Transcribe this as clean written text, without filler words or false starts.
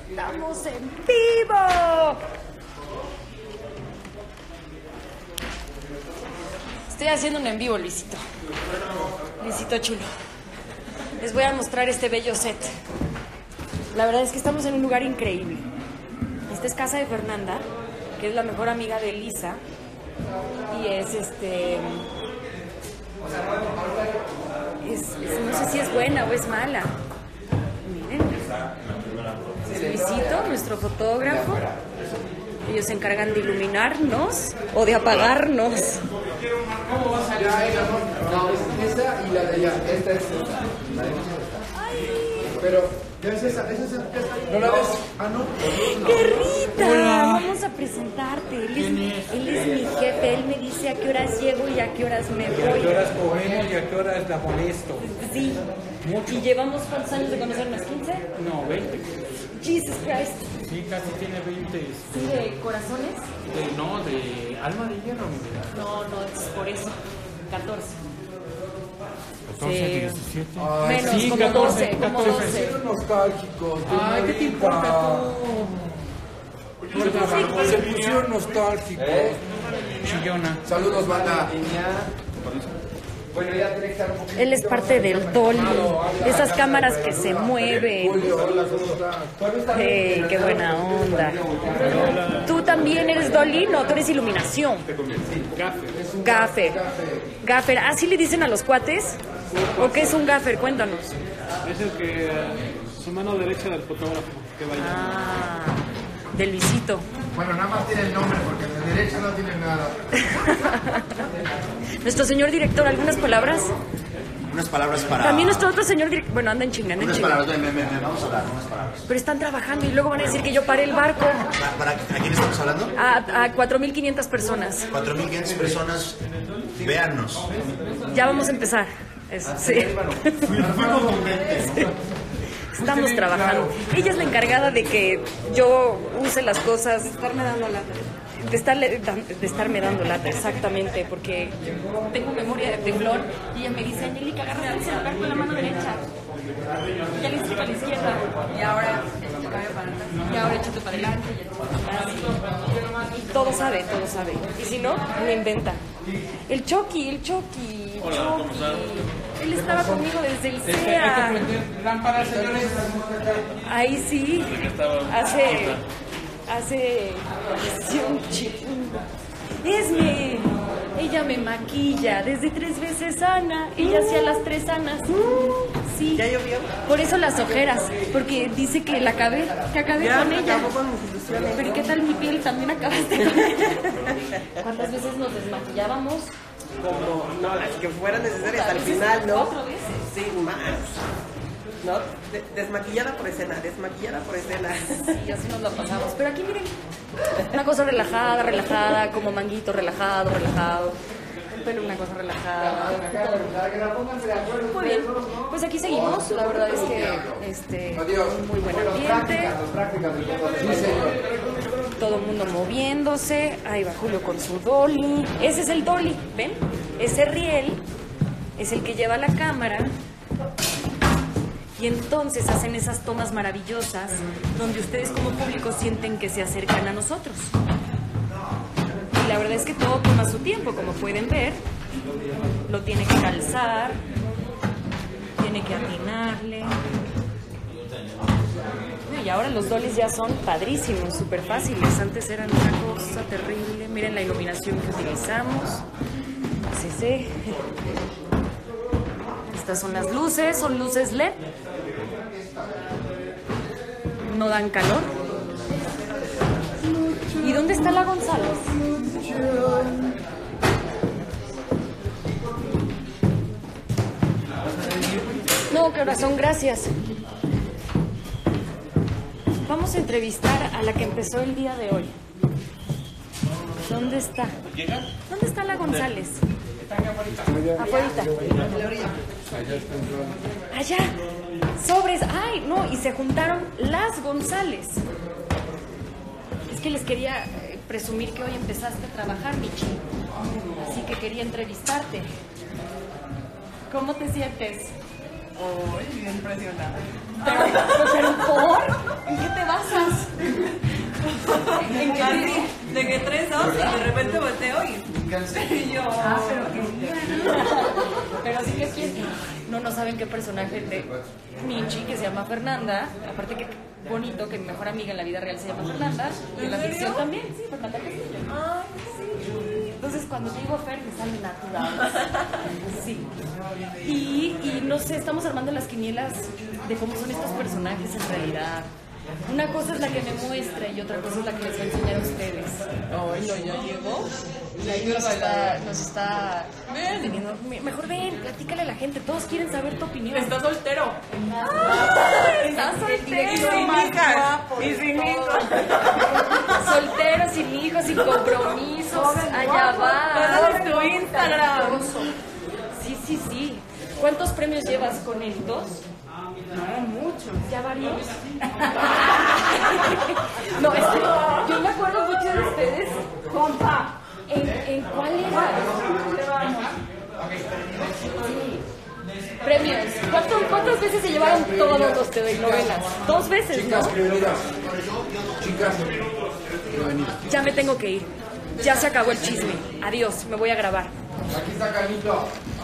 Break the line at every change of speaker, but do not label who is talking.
Estamos en vivo. Estoy haciendo un en vivo, Luisito. Luisito chulo. Les voy a mostrar este bello set. La verdad es que estamos en un lugar increíble. Esta es casa de Fernanda, que es la mejor amiga de Elisa. Y es no sé si es buena o es mala. Miren. Es Luisito, nuestro fotógrafo. Ellos se encargan de iluminarnos o de apagarnos.
¿Cómo vas a llegar? No, es esa y la de allá. Esta es esa. Pero, ¿ya es esa? ¿Es esa? ¿No la ves? Ah, no.
¡Qué Rita! Hola. Vamos a presentarte. Él es mi jefe. Él me dice a qué horas llego y a qué horas me voy.
¿A qué horas comemos y a qué horas la molesto?
Sí.
Mucho.
¿Y llevamos cuántos años de conocernos? ¿15?
No, 20.
Jesus Christ.
Sí, casi tiene 20.
¿Sí, de corazones?
No, de alma de hierro, mi vida.
No, es por eso. 14.
14, 17.
Menos,
sí,
como
14,
12, como
14.
12.
Son nostálgicos.
Ay, ¿qué te importa tú?
Se pusieron nostálgicos.
Chillona.
Saludos, banda. Bueno, ya tiene que estar un poquito.
Él es parte del Dolly, esas cámaras que se mueven.
Julio, hola, ¿cómo estás?
Hey, qué buena onda. Tú también eres Dolly, no, tú eres iluminación. Gaffer. Gaffer. ¿Ah, sí le dicen a los cuates? ¿O qué es un gaffer? Cuéntanos.
Es el que su mano derecha del fotógrafo que baila.
Ah, de Luisito.
Bueno, nada más tiene el nombre porque de derecha no tiene nada.
Nuestro señor director, ¿algunas palabras?
Unas palabras para...
También nuestro otro señor director. Bueno, anda en chinga, anda en
Unas
chinga.
palabras, vamos a dar unas palabras.
Pero están trabajando y luego van a decir que yo paré el barco.
¿A quién estamos hablando?
A 4.500 personas.
4.500 personas, véannos.
Ya vamos a empezar. Sí. Estamos trabajando. Ella es la encargada de que yo use las cosas. De estarme dando lata. De estarme dando lata, exactamente, porque tengo memoria de teflón y ella me dice, Angélica, agarra el celular con la mano derecha. Ya le hice para la izquierda. Y ahora échate para adelante. Y todo sabe. Y si no, me inventa. El Chucky.
Hola, ¿cómo estás?
Él estaba conmigo desde el
Hay que
SEA.
prender lámparas, señores.
Ahí sí. Hace un chingo. Esme, ella me maquilla desde 3 veces Ana. Ella hacía las 3 Anas. Sí. ¿Ya llovió? Por eso las ojeras, porque dice que acabé con ella. Pero ¿qué tal mi piel? También acabaste con ella. ¿Cuántas veces nos desmaquillábamos?
Como, no, las que fueran necesarias al final, ¿no?
4 veces.
Sí, más. ¿No? Desmaquillada por escena.
Y así nos la pasamos. Pero aquí miren, una cosa relajada, como manguito, relajado. El pelo, una cosa relajada. Muy bien, pues aquí seguimos. La verdad es que muy buen ambiente.
Sí, señor.
Todo el mundo moviéndose. Ahí va Julio con su dolly. Ese es el dolly, ¿ven? Ese riel es el que lleva la cámara. Y entonces hacen esas tomas maravillosas donde ustedes como público sienten que se acercan a nosotros. Y la verdad es que todo toma su tiempo, como pueden ver. Lo tiene que calzar, tiene que atinarle. Y ahora los dollies ya son padrísimos, súper fáciles. Antes eran una cosa terrible. Miren la iluminación que utilizamos. Sí. Estas son las luces, son luces LED. No dan calor. ¿Y dónde está la González? No, corazón, gracias. Vamos a entrevistar a la que empezó el día de hoy. ¿Dónde está? ¿Dónde está la González? Afuerita. Allá. Sobres. Ay, no, y se juntaron las González. Es que les quería presumir que hoy empezaste a trabajar, Michi. Así que quería entrevistarte. ¿Cómo te sientes?
Uy, bien impresionada.
Pero ¿por? ¿En qué te basas? ¿En qué
Así, de que 3, 2 y de repente volteo y yo.
pero qué Pero sí que quién. No saben qué personaje de Michi, que se llama Fernanda. Aparte que bonito que mi mejor amiga en la vida real se llama Fernanda. Y en la ficción también, sí, Fernanda Castillo.
Ay, sí.
Entonces cuando digo Fer me sale natural. Sí. Y no sé, estamos armando las quinielas de cómo son estos personajes en realidad. Una cosa es la que me muestra y otra cosa es la que les voy a enseñar a ustedes.
Ay, no, ya llegó.
Y ahí nos está teniendo... Mejor ven, platícale a la gente. Todos quieren saber tu opinión.
Está soltero.
Está soltero.
Y sin hijas. Y sin hijos.
Soltero, sin hijos, sin compromisos. Allá va.
Pásales tu Instagram.
Sí. ¿Cuántos premios llevas con él? ¿2?
No, mucho.
¿Ya varios? No, yo me acuerdo mucho de ustedes. Compa. ¿En cuál era? Sí. Premios. ¿Cuántas veces se llevaron todos los telenovelas? 2 veces, ¿no?
Chicas,
Ya me tengo que ir. Ya se acabó el chisme. Adiós, me voy a grabar.
aquí está Carlito.